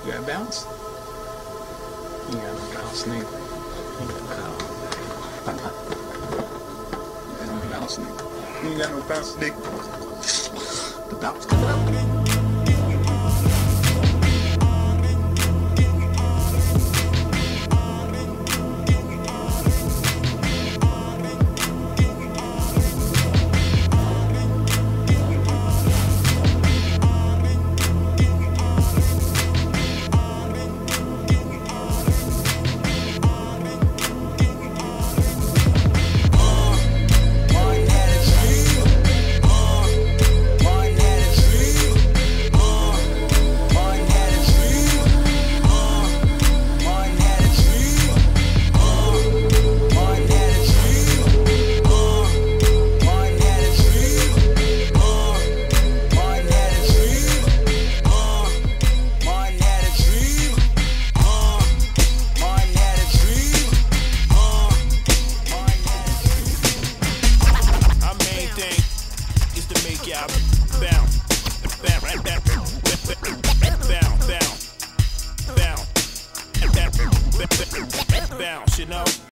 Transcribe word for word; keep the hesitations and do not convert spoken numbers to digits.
You got bounce? You got no bounce, nigga. You got no bounce, nigga. You ain't got no bounce, nigga. The bounce coming up. Yeah.